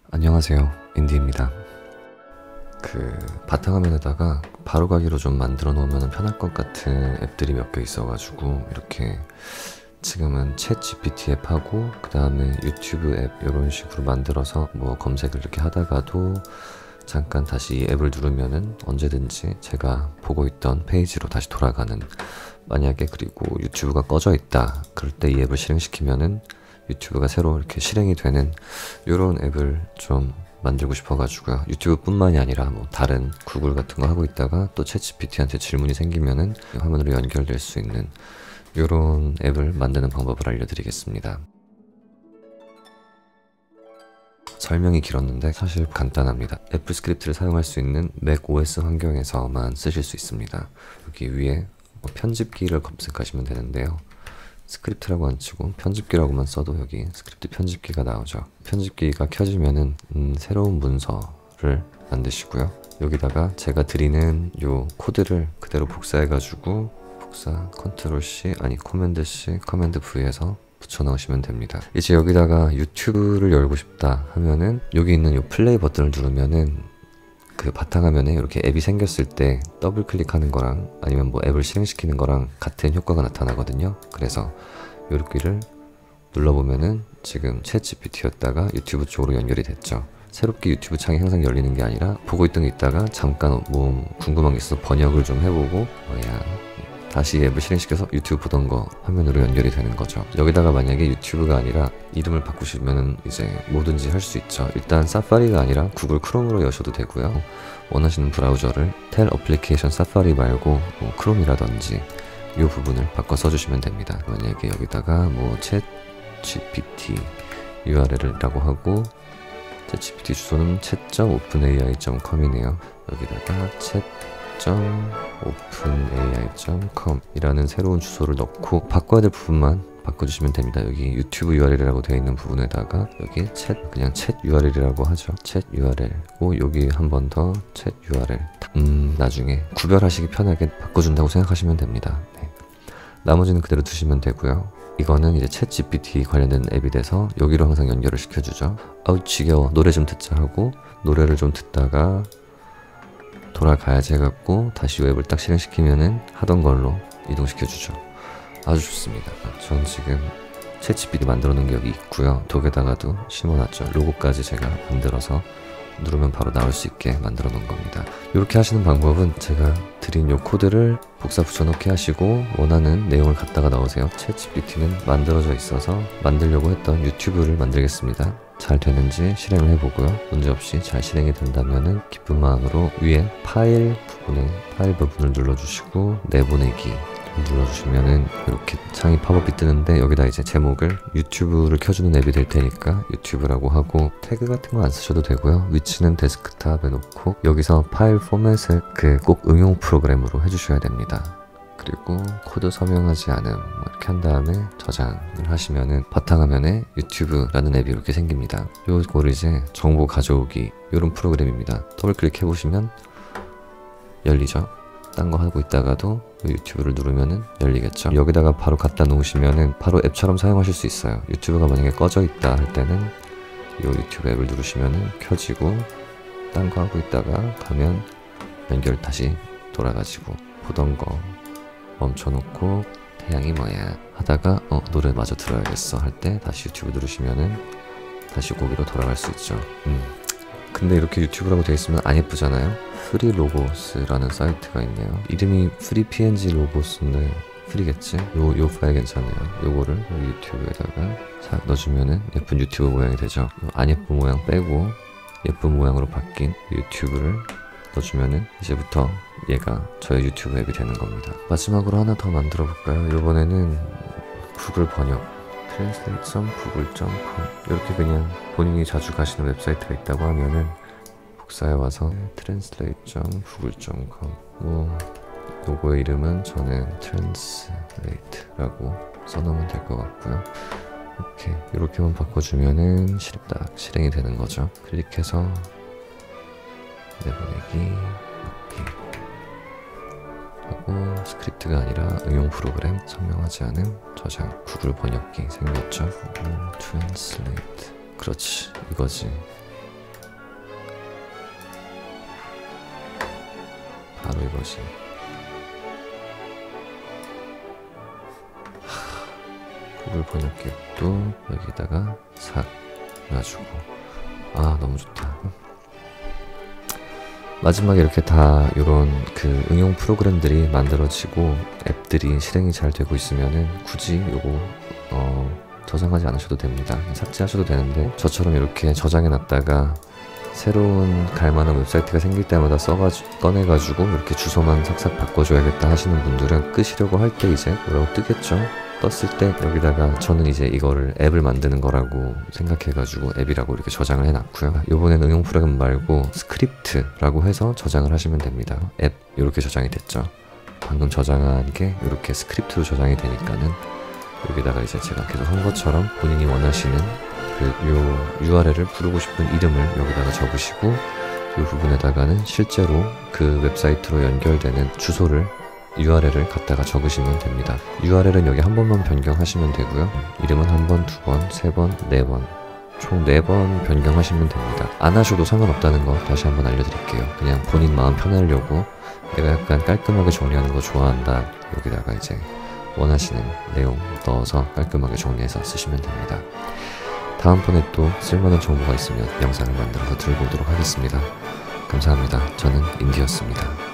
안녕하세요, 인디입니다. 바탕화면에다가 바로가기로 좀 만들어 놓으면 편할 것 같은 앱들이 몇 개 있어가지고 이렇게 지금은 챗 GPT 앱하고 그 다음에 유튜브 앱 이런 식으로 만들어서 뭐 검색을 이렇게 하다가도 잠깐 다시 이 앱을 누르면은 언제든지 제가 보고 있던 페이지로 다시 돌아가는, 만약에 그리고 유튜브가 꺼져 있다 그럴 때 이 앱을 실행시키면은 유튜브가 새로 이렇게 실행이 되는 이런 앱을 좀 만들고 싶어가지고요. 유튜브 뿐만이 아니라 뭐 다른 구글 같은 거 하고 있다가 또 챗GPT한테 질문이 생기면은 화면으로 연결될 수 있는 이런 앱을 만드는 방법을 알려드리겠습니다. 설명이 길었는데 사실 간단합니다. 애플 스크립트를 사용할 수 있는 맥 OS 환경에서만 쓰실 수 있습니다. 여기 위에 편집기를 검색하시면 되는데요. 스크립트라고 안 치고 편집기라고만 써도 여기 스크립트 편집기가 나오죠. 편집기가 켜지면은 새로운 문서를 만드시고요. 여기다가 제가 드리는 요 코드를 그대로 복사해가지고 컨트롤 C 아니 커맨드 C 커맨드 V에서 붙여 넣으시면 됩니다. 이제 여기다가 유튜브를 열고 싶다 하면은 여기 있는 요 플레이 버튼을 누르면은 그 바탕화면에 이렇게 앱이 생겼을 때 더블 클릭하는 거랑 아니면 뭐 앱을 실행시키는 거랑 같은 효과가 나타나거든요. 그래서 요렇게를 눌러보면은 지금 챗 GPT였다가 유튜브 쪽으로 연결이 됐죠. 새롭게 유튜브 창이 항상 열리는 게 아니라 보고 있던 게 있다가 잠깐 뭐 궁금한 게 있어서 번역을 좀 해보고 다시 앱을 실행시켜서 유튜브 보던 거 화면으로 연결이 되는 거죠. 여기다가 만약에 유튜브가 아니라 이름을 바꾸시면은 이제 뭐든지 할 수 있죠. 일단 사파리가 아니라 구글 크롬으로 여셔도 되고요. 원하시는 브라우저를 텔 어플리케이션 사파리 말고 뭐 크롬이라든지 이 부분을 바꿔 써주시면 됩니다. 만약에 여기다가 뭐 챗 GPT URL이라고 하고 챗 GPT 주소는 chat.openai.com이네요. 여기다가 chat.openai.com 이라는 새로운 주소를 넣고 바꿔야 될 부분만 바꿔주시면 됩니다. 여기 유튜브 URL이라고 되어 있는 부분에다가 여기 그냥 챗 URL이라고 하죠. 챗 URL고 여기 한 번 더 챗 URL 나중에 구별하시기 편하게 바꿔준다고 생각하시면 됩니다. 네. 나머지는 그대로 두시면 되고요. 이거는 이제 챗 GPT 관련된 앱이 돼서 여기로 항상 연결을 시켜주죠. 아우 지겨워, 노래 좀 듣자 하고 노래를 좀 듣다가 돌아가야지 해갖고 다시 웹을 딱 실행시키면은 하던 걸로 이동시켜주죠. 아주 좋습니다. 전 지금 챗 GPT 만들어 놓은 게 여기 있고요. 독에다가도 심어놨죠. 로고까지 제가 만들어서 누르면 바로 나올 수 있게 만들어 놓은 겁니다. 이렇게 하시는 방법은 제가 드린 요 코드를 복사 붙여넣기 하시고 원하는 내용을 갖다가 넣으세요. 챗 GPT는 만들어져 있어서 만들려고 했던 유튜브를 만들겠습니다. 잘 되는지 실행을 해보고요. 문제없이 잘 실행이 된다면 기쁜 마음으로 위에 파일 부분을 눌러주시고 내보내기 눌러주시면은 이렇게 창이 팝업이 뜨는데 여기다 이제 제목을 유튜브를 켜주는 앱이 될 테니까 유튜브라고 하고 태그 같은 거 안 쓰셔도 되고요. 위치는 데스크탑에 놓고 여기서 파일 포맷을 꼭 응용 프로그램으로 해주셔야 됩니다. 그리고 코드 서명하지 않음 이렇게 한 다음에 저장을 하시면은 바탕화면에 유튜브라는 앱이 이렇게 생깁니다. 요거를 이제 정보 가져오기 이런 프로그램입니다. 더블 클릭해 보시면 열리죠. 딴 거 하고 있다가도 유튜브를 누르면은 열리겠죠. 여기다가 바로 갖다 놓으시면은 바로 앱처럼 사용하실 수 있어요. 유튜브가 만약에 꺼져 있다 할 때는 이 유튜브 앱을 누르시면은 켜지고 딴 거 하고 있다가 가면 연결 다시 돌아가지고 보던 거 멈춰놓고 태양이 뭐야 하다가 노래 마저 들어야겠어 할 때 다시 유튜브 누르시면은 다시 거기로 돌아갈 수 있죠. 근데 이렇게 유튜브라고 되어 있으면 안 예쁘잖아요. 프리로고스라는 사이트가 있네요. 이름이 프리PNG 로고스인데 프리겠지? 요 파일 괜찮아요. 요거를 유튜브에다가 싹 넣어주면은 예쁜 유튜브 모양이 되죠. 안 예쁜 모양 빼고 예쁜 모양으로 바뀐 유튜브를 넣어주면은 이제부터 얘가 저의 유튜브 앱이 되는 겁니다. 마지막으로 하나 더 만들어 볼까요? 이번에는 구글 번역 translate.google.com 이렇게 그냥 본인이 자주 가시는 웹사이트가 있다고 하면은 복사해 와서 translate.google.com 뭐 요거의 이름은 저는 translate라고 써놓으면 될 것 같고요. 이렇게만 바꿔주면은 딱 실행이 되는 거죠. 클릭해서 내보내기 하고 스크립트가 아니라 응용 프로그램 설명하지 않은 저장 구글 번역기 생겼죠. 트랜슬레이트 그렇지 이거지. 바로 이거지. 구글 번역기도 여기다가 싹 놔주고, 아 너무 좋다. 마지막에 이렇게 다 이런 그 응용 프로그램들이 만들어지고 앱들이 실행이 잘 되고 있으면은 굳이 요거 저장하지 않으셔도 됩니다. 삭제하셔도 되는데, 저처럼 이렇게 저장해 놨다가 새로운 갈만한 웹사이트가 생길 때마다 꺼내가지고 이렇게 주소만 싹싹 바꿔줘야겠다 하시는 분들은 끄시려고 할 때 이제 뭐라고 뜨겠죠? 떴을 때 여기다가 저는 이제 이거를 앱을 만드는 거라고 생각해가지고 앱이라고 이렇게 저장을 해놨고요. 요번엔 응용 프로그램 말고 스크립트라고 해서 저장을 하시면 됩니다. 앱 이렇게 저장이 됐죠. 방금 저장한 게 이렇게 스크립트로 저장이 되니까는 여기다가 이제 제가 계속 한 것처럼 본인이 원하시는 요 URL을 부르고 싶은 이름을 여기다가 적으시고, 이 부분에다가는 실제로 그 웹사이트로 연결되는 주소를 URL을 갖다가 적으시면 됩니다. URL은 여기 한 번만 변경하시면 되고요. 이름은 한 번, 두 번, 세 번, 네 번, 총 4번 변경하시면 됩니다. 안 하셔도 상관없다는 거 다시 한번 알려드릴게요. 그냥 본인 마음 편하려고 내가 약간 깔끔하게 정리하는 거 좋아한다, 여기다가 이제 원하시는 내용 넣어서 깔끔하게 정리해서 쓰시면 됩니다. 다음번에 또 쓸만한 정보가 있으면 영상을 만들어서 들고 오도록 하겠습니다. 감사합니다. 저는 인디였습니다.